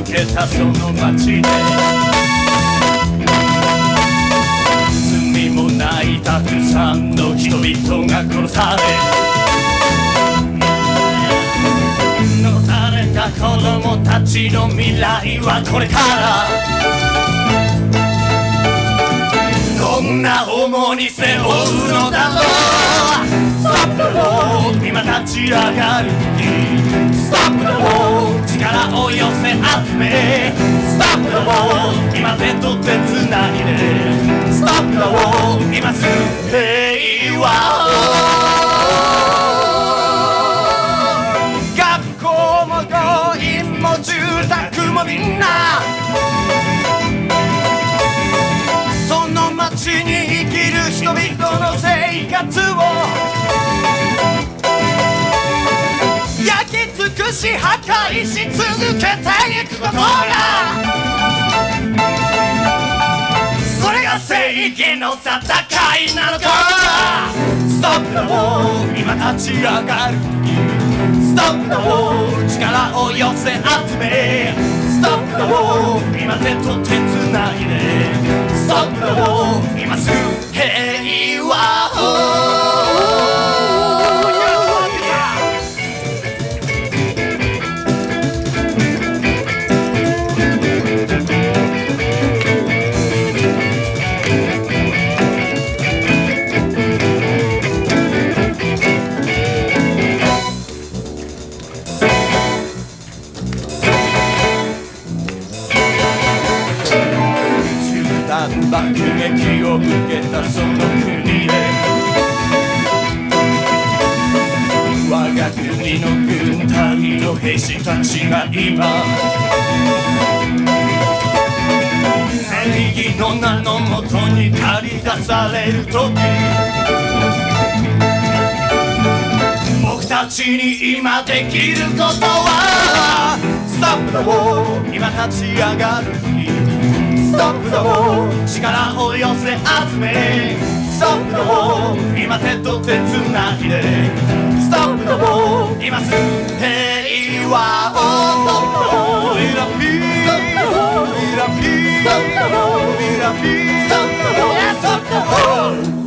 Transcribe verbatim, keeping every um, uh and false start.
けたその街で罪もないたくさんの人々が殺され残された子供たちの未来はこれからどんな重荷背負うのだろう Stop the war 今立ち上がる時 Stop the war 力を寄せ集め Stop the war 今手と手つないで Stop the war 今すぐ平和を学校も病院も住宅もみんなその街に生きる人々の生活を焼き尽くし破壊し続けていくことがそれが正義の戦いなのか Stop the war 今立ち上がる時 Stop the war 力を寄せ集め Stop the war 今手と手つないで Stop the war 今すぐ平和を爆撃を受けたその国へ我が国の軍隊の兵士たちが今正義の名のもとに駆り出される時僕たちに今できることは Stop the war 今立ち上がる時Stop the war 力を寄せ集め Stop the war 今手と手つないで Stop the war 今すぐ平和を We love peace We love peace We love peace Stop the war